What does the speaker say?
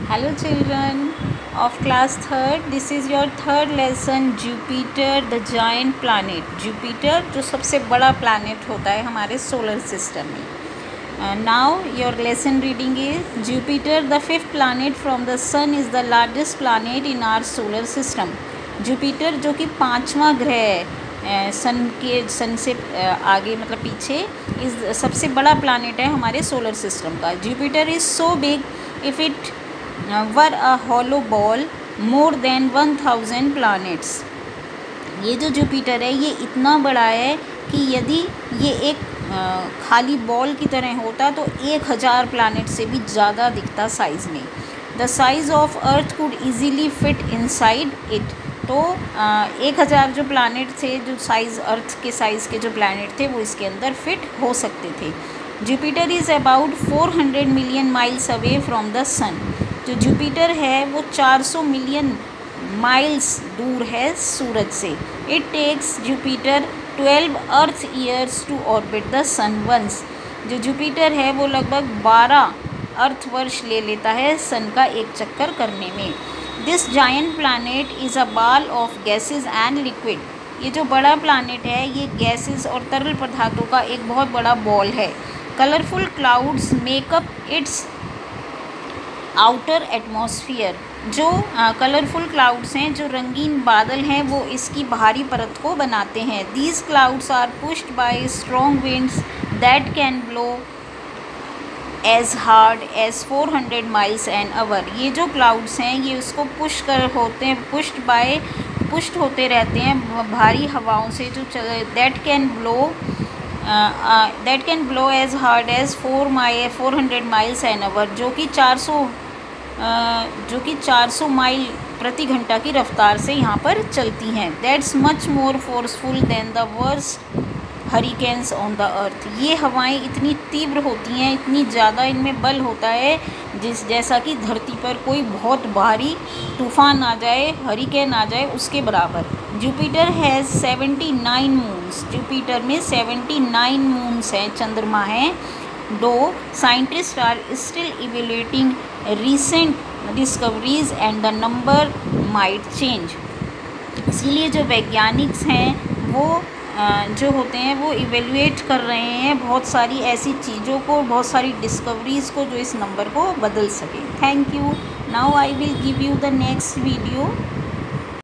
Hello children of class 3rd, this is your third lesson Jupiter the giant planet. Jupiter जो सबसे बड़ा planet होता है हमारे solar system में. Now your lesson reading is Jupiter the fifth planet from the sun is the largest planet in our solar system. Jupiter जो कि पाँचवा ग्रह है सन से आगे मतलब पीछे इस सबसे बड़ा प्लानिट है हमारे सोलर सिस्टम का. Jupiter is so big if it were a hollow ball more than 1000 planets. ये जो जुपिटर है ये इतना बड़ा है कि यदि ये एक खाली बॉल की तरह होता तो 1000 प्लानट से भी ज़्यादा दिखता साइज़ में. The size of earth could easily fit inside it. तो 1000 जो प्लानट थे, जो साइज़ अर्थ के साइज़ के जो प्लानट थे वो इसके अंदर फिट हो सकते थे. Jupiter is about 400 million miles away from the sun. जो जुपिटर है वो 400 मिलियन माइल्स दूर है सूरज से. It takes Jupiter 12 earth years to orbit the sun once. जो जुपिटर है वो लगभग 12 अर्थ वर्ष ले लेता है सन का एक चक्कर करने में. This giant planet is a ball of gases and liquid. ये जो बड़ा प्लानेट है ये गैसेस और तरल पदार्थों का एक बहुत बड़ा बॉल है. Colourful clouds make up its outer atmosphere. जो कलरफुल क्लाउड्स हैं, जो रंगीन बादल हैं, वो इसकी बाहरी परत को बनाते हैं. These clouds are pushed by strong winds that can blow as hard as 400 miles an hour. ये जो क्लाउड्स हैं ये उसको पुश्ड होते रहते हैं भारी हवाओं से जो that can blow as hard as 400 miles an hour. जो कि 400 माइल प्रति घंटा की रफ्तार से यहाँ पर चलती हैं. That's much more forceful than the worst hurricanes on the earth. ये हवाएं इतनी तीव्र होती हैं, इतनी ज़्यादा इनमें बल होता है जैसा कि धरती पर कोई बहुत भारी तूफ़ान आ जाए, हरिकेन आ जाए, उसके बराबर. Jupiter has 79 moons. जुपिटर में 79 मून्स हैं, चंद्रमा हैं. दो scientist are still evaluating recent discoveries and the number might change. इसीलिए जो वैज्ञानिक हैं वो जो होते हैं वो इवेल्युएट कर रहे हैं बहुत सारी ऐसी चीज़ों को, बहुत सारी डिस्कवरीज़ को जो इस नंबर को बदल सके. Thank you. Now I will give you the next video.